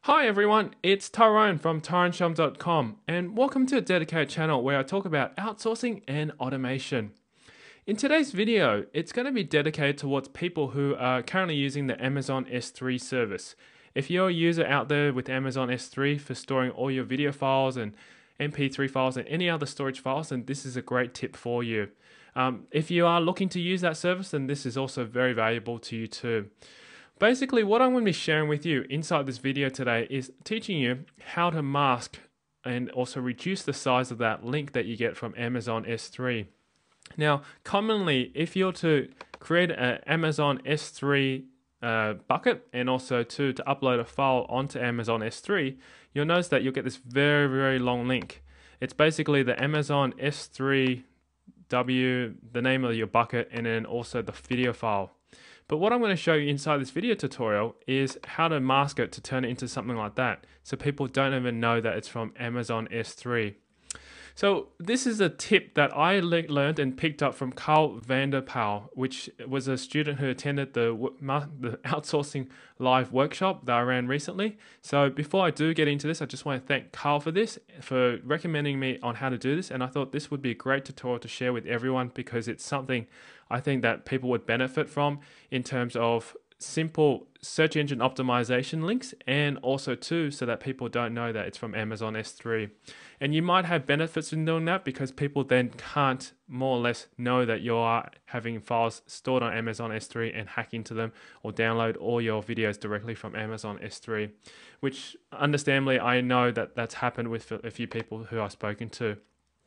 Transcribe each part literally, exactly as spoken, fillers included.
Hi everyone, it's Tyrone from tyrone shum dot com and welcome to a dedicated channel where I talk about outsourcing and automation. In today's video, it's going to be dedicated towards people who are currently using the Amazon S three service. If you're a user out there with Amazon S three for storing all your video files and M P three files and any other storage files, then this is a great tip for you. Um, if you are looking to use that service, then this is also very valuable to you too. Basically, what I'm going to be sharing with you inside this video today is teaching you how to mask and also reduce the size of that link that you get from Amazon S three. Now, commonly, if you're to create an Amazon S three uh, bucket and also to, to upload a file onto Amazon S three, you'll notice that you'll get this very, very long link. It's basically the Amazon S three W, the name of your bucket, and then also the video file. But what I'm going to show you inside this video tutorial is how to mask it to turn it into something like that, so people don't even know that it's from Amazon S three. So this is a tip that I le learned and picked up from Carl Vanderpaal, which was a student who attended the, the outsourcing live workshop that I ran recently. So before I do get into this, I just want to thank Carl for this, for recommending me on how to do this. And I thought this would be a great tutorial to share with everyone because it's something I think that people would benefit from in terms of simple search engine optimization links, and also too so that people don't know that it's from Amazon S three. And you might have benefits in doing that because people then can't more or less know that you are having files stored on Amazon S three and hack into them or download all your videos directly from Amazon S three, which understandably I know that that's happened with a few people who I've spoken to.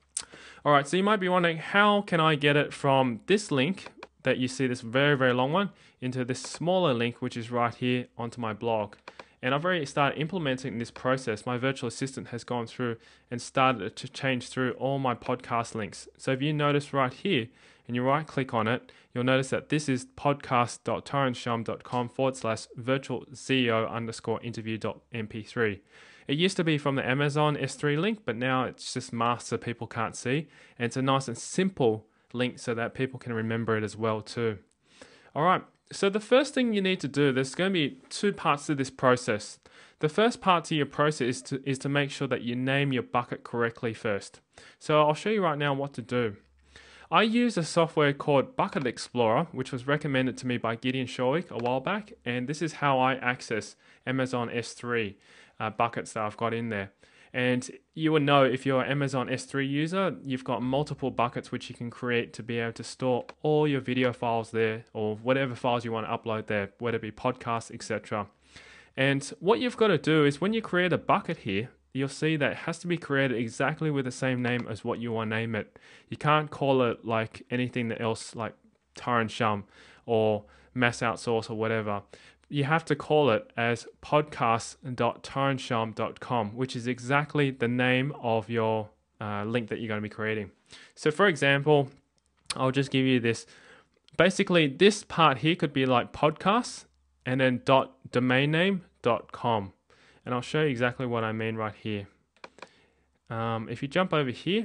All right, so you might be wondering, how can I get it from this link that you see, this very, very long one, into this smaller link, which is right here onto my blog? And I've already started implementing this process. My virtual assistant has gone through and started to change through all my podcast links. So if you notice right here and you right click on it, you'll notice that this is podcast dot tyrone shum dot com forward slash virtual CEO underscore interview dot M P three. It used to be from the Amazon S three link, but now it's just masked so people can't see. And it's a nice and simple link so that people can remember it as well too. All right, so the first thing you need to do, there's going to be two parts to this process. The first part to your process is to, is to make sure that you name your bucket correctly first. So I'll show you right now what to do. I use a software called Bucket Explorer, which was recommended to me by Gideon Shorwick a while back, and this is how I access Amazon S three uh, buckets that I've got in there. And you will know, if you're an Amazon S three user, you've got multiple buckets which you can create to be able to store all your video files there, or whatever files you want to upload there, whether it be podcasts, et cetera. And what you've got to do is, when you create a bucket here, you'll see that it has to be created exactly with the same name as what you want to name it. You can't call it like anything else, like Tyrone Shum or Mass Outsource or whatever. You have to call it as podcast dot tyrone shum dot com, which is exactly the name of your uh, link that you're going to be creating. So for example, I'll just give you this. Basically, this part here could be like podcasts and then dot domain name dot com. And I'll show you exactly what I mean right here. Um, if you jump over here,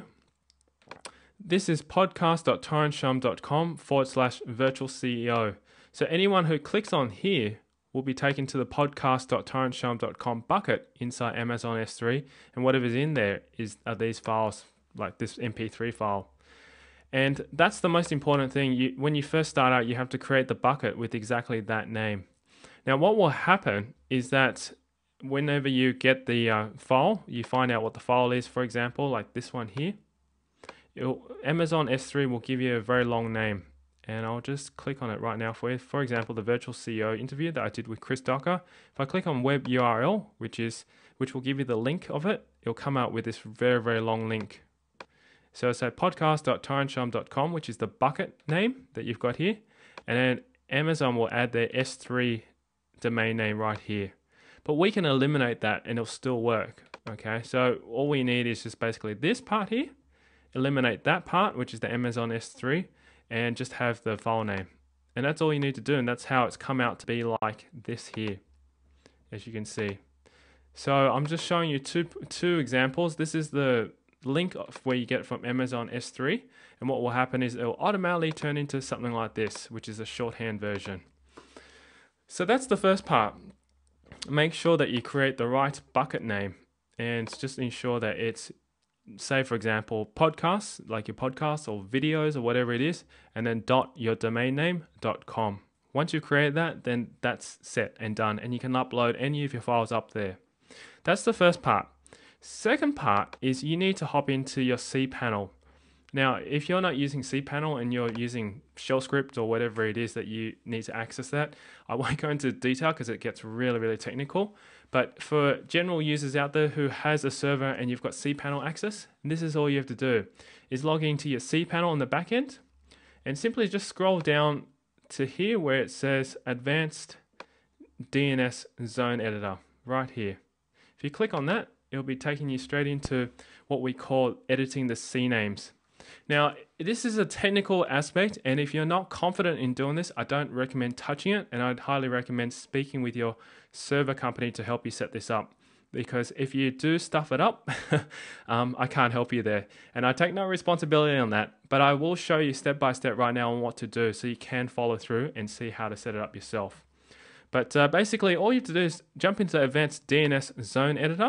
this is podcast dot tyrone shum dot com forward slash virtual C E O. So anyone who clicks on here will be taken to the podcast dot tyrone shum dot com bucket inside Amazon S three, and whatever's in there is are these files, like this M P three file. And that's the most important thing. You, when you first start out, you have to create the bucket with exactly that name. Now what will happen is that whenever you get the uh, file, you find out what the file is, for example, like this one here, it'll, Amazon S three will give you a very long name. And I'll just click on it right now for you. For example, the virtual C E O interview that I did with Chris Docker. If I click on web U R L, which is which will give you the link of it, it'll come out with this very, very long link. So it's at podcast dot tyrone shum dot com, which is the bucket name that you've got here. And then Amazon will add their S three domain name right here. But we can eliminate that and it'll still work. Okay, so all we need is just basically this part here, eliminate that part, which is the Amazon S three, and just have the file name. And that's all you need to do, and that's how it's come out to be like this here, as you can see. So I'm just showing you two two examples. This is the link of where you get it from Amazon S three, and what will happen is it will automatically turn into something like this, which is a shorthand version. So that's the first part. make sure that you create the right bucket name, and just ensure that it's, say for example, podcasts, like your podcasts or videos or whatever it is, and then dot your domain name dot com. Once you create that, then that's set and done, and you can upload any of your files up there. That's the first part. Second part is you need to hop into your cPanel. Now, if you're not using cPanel and you're using shell script or whatever it is that you need to access that, I won't go into detail because it gets really, really technical. But for general users out there who has a server and you've got cPanel access, this is all you have to do, is log into your cPanel on the back end and simply just scroll down to here where it says Advanced D N S Zone Editor, right here. If you click on that, it'll be taking you straight into what we call editing the cnames. Now, this is a technical aspect, and if you're not confident in doing this, I don't recommend touching it, and I'd highly recommend speaking with your server company to help you set this up. Because if you do stuff it up, um, I can't help you there. And I take no responsibility on that, but I will show you step by step right now on what to do so you can follow through and see how to set it up yourself. But uh, basically, all you have to do is jump into Advanced D N S Zone Editor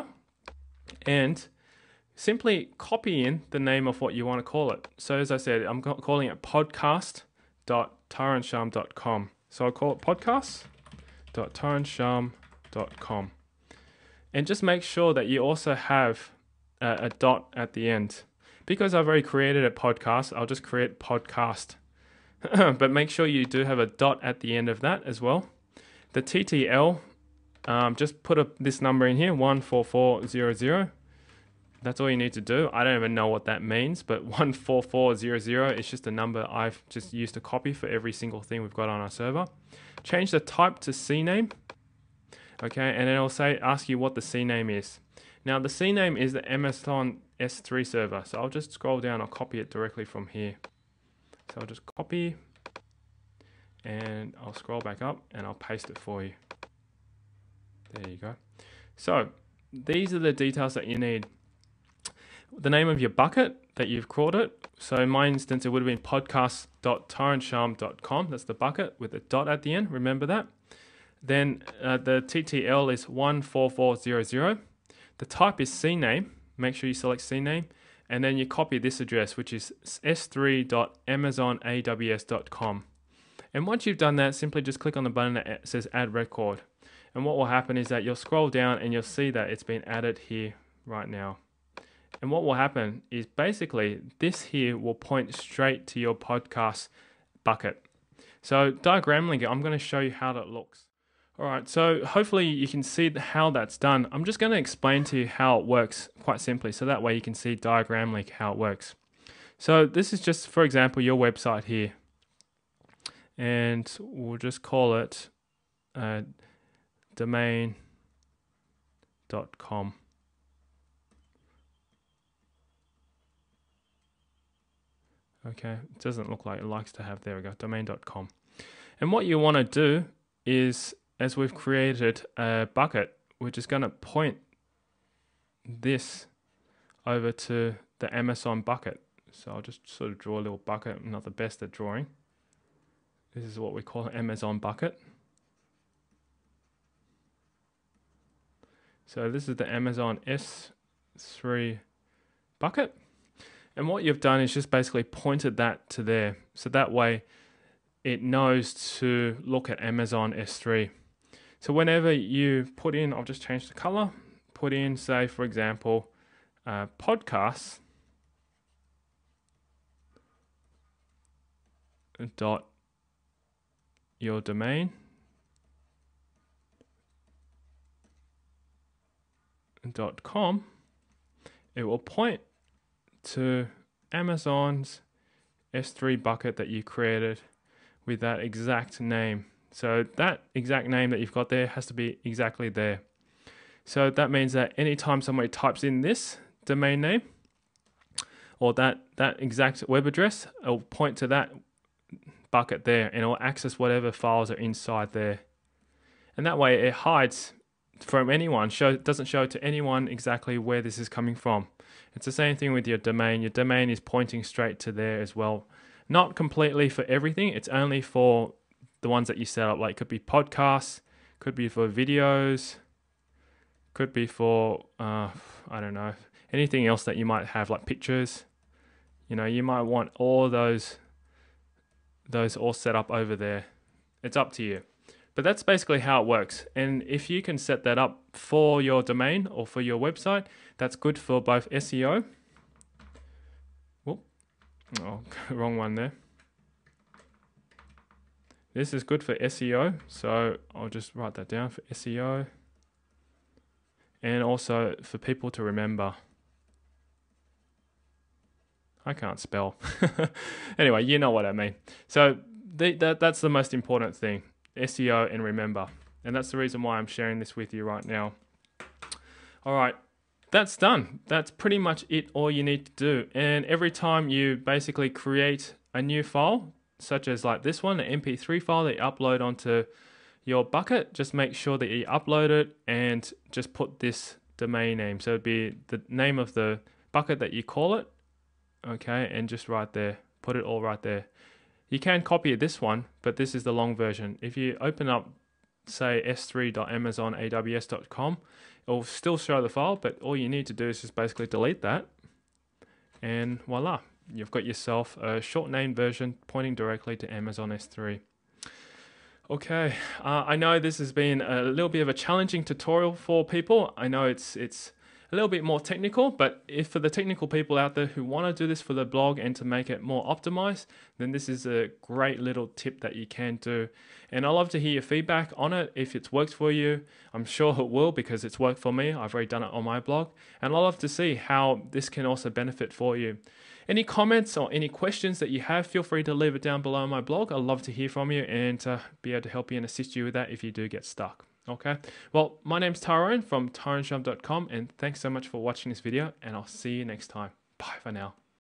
and simply copy in the name of what you want to call it. So as I said, I'm calling it podcast dot tyrone dot com. So I'll call it podcast dot tyrone dot com. And just make sure that you also have a, a dot at the end. Because I've already created a podcast, I'll just create podcast. But make sure you do have a dot at the end of that as well. The T T L, um, just put a, this number in here, one four four zero zero. That's all you need to do. I don't even know what that means, but one four four zero zero is just a number I've just used to copy for every single thing we've got on our server. Change the type to cname. Okay, and then it'll say, ask you what the cname is. Now the cname is the Amazon S three server. So I'll just scroll down, I'll copy it directly from here. So I'll just copy, and I'll scroll back up and I'll paste it for you. There you go. So these are the details that you need. The name of your bucket that you've called it. So in my instance, it would have been podcast dot tyrone dot com. That's the bucket with a dot at the end. Remember that. Then uh, the T T L is one four four zero zero. The type is cname. Make sure you select cname. And then you copy this address, which is s three dot amazon a w s dot com. And once you've done that, simply just click on the button that says add record. And what will happen is that you'll scroll down and you'll see that it's been added here right now. And what will happen is basically this here will point straight to your podcast bucket. So diagramming it, I'm going to show you how that looks. All right, so hopefully you can see how that's done. I'm just going to explain to you how it works quite simply, so that way you can see diagramming how it works. So this is just, for example, your website here. And we'll just call it uh, domain dot com. Okay, it doesn't look like it likes to have, there we go, domain dot com. And what you want to do is, as we've created a bucket, we're just going to point this over to the Amazon bucket. So I'll just sort of draw a little bucket. I'm not the best at drawing. This is what we call an Amazon bucket. So this is the Amazon S three bucket. And what you've done is just basically pointed that to there. So that way it knows to look at Amazon S three. So whenever you put in, I'll just change the color, put in, say, for example, uh, podcasts dot your domain dot com, it will point to Amazon's S three bucket that you created with that exact name. So that exact name that you've got there has to be exactly there. So that means that anytime somebody types in this domain name or that, that exact web address, it'll point to that bucket there and it'll access whatever files are inside there. And that way it hides from anyone, show, doesn't show to anyone exactly where this is coming from. It's the same thing with your domain. Your domain is pointing straight to there as well. Not completely for everything. It's only for the ones that you set up. Like it could be podcasts, could be for videos, Could be for, uh, I don't know, anything else that you might have, like pictures. You know, you might want all those, those all set up over there. It's up to you. But that's basically how it works. And if you can set that up for your domain or for your website, that's good for both S E O. Whoop. Oh, wrong one there. This is good for S E O. So I'll just write that down for S E O. And also for people to remember. I can't spell. Anyway, you know what I mean. So the, that, that's the most important thing, S E O and remember. And that's the reason why I'm sharing this with you right now. All right, that's done. That's pretty much it, all you need to do. And every time you basically create a new file, such as like this one, an M P three file that you upload onto your bucket, just make sure that you upload it and just put this domain name. So it'd be the name of the bucket that you call it. Okay, and just right there, put it all right there. You can copy this one, but this is the long version. If you open up, say, s three dot amazon a w s dot com, it will still show the file, but all you need to do is just basically delete that. And voila, you've got yourself a short name version pointing directly to Amazon S three. Okay, uh, I know this has been a little bit of a challenging tutorial for people. I know it's it's a little bit more technical, but if for the technical people out there who want to do this for the blog and to make it more optimized, then this is a great little tip that you can do. And I'd love to hear your feedback on it. If it's worked for you, I'm sure it will, because it's worked for me. I've already done it on my blog, and I'd love to see how this can also benefit for you. Any comments or any questions that you have, feel free to leave it down below my blog. I'd love to hear from you and uh, be able to help you and assist you with that if you do get stuck. Okay, well, my name's Tyrone from tyrone shop dot com, and thanks so much for watching this video, and I'll see you next time. Bye for now.